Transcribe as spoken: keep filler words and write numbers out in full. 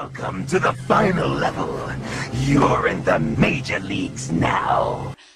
Welcome to the final level. You're in the major leagues now.